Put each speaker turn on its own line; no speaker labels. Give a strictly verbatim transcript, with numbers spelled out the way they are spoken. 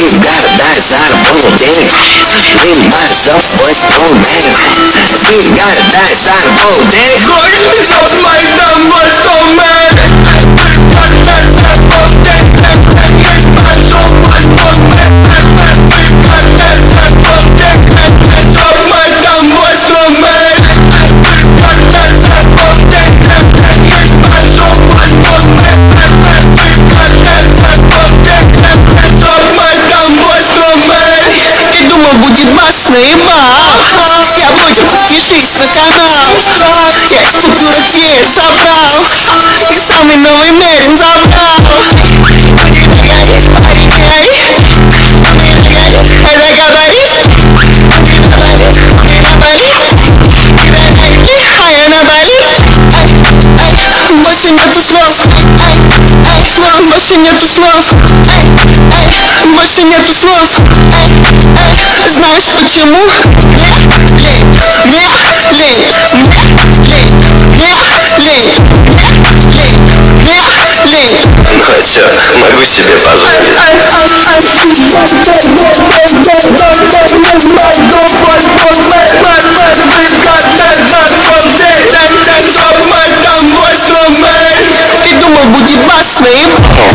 ain't got a backside, boy, damn. Think about yourself, boy, oh man. You ain't got a backside, boy, damn.
Будет басный бал. Я буду, подпишись на канал. Я купила дверь, забрал. И самый новый Мерин забрал. А я на Бали. Больше нету слов. Слов, больше нету слов. Больше нету слов. Знаешь почему? Мне лень, мне лень, мне лень, мне лень, мне лень.
Настя, могу себе позволить.
Ты думал, будет басный?